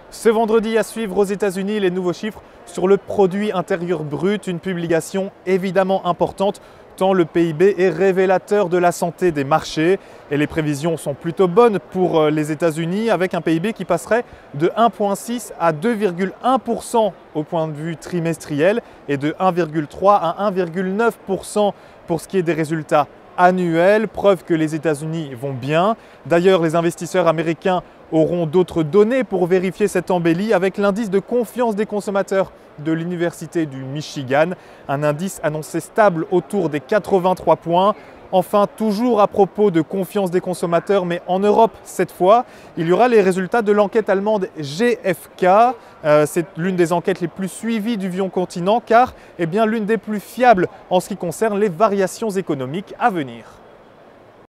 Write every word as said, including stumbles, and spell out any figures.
Ce vendredi à suivre aux États-Unis, les nouveaux chiffres sur le produit intérieur brut, une publication évidemment importante tant le P I B est révélateur de la santé des marchés et les prévisions sont plutôt bonnes pour les États-Unis avec un P I B qui passerait de un virgule six à deux virgule un pour cent au point de vue trimestriel et de un virgule trois à un virgule neuf pour cent pour ce qui est des résultats annuels, preuve que les États-Unis vont bien. D'ailleurs, les investisseurs américains auront d'autres données pour vérifier cette embellie avec l'indice de confiance des consommateurs de l'Université du Michigan, un indice annoncé stable autour des quatre-vingt-trois points. Enfin, toujours à propos de confiance des consommateurs, mais en Europe cette fois, il y aura les résultats de l'enquête allemande G F K. Euh, c'est l'une des enquêtes les plus suivies du vieux continent car eh bien, l'une des plus fiables en ce qui concerne les variations économiques à venir.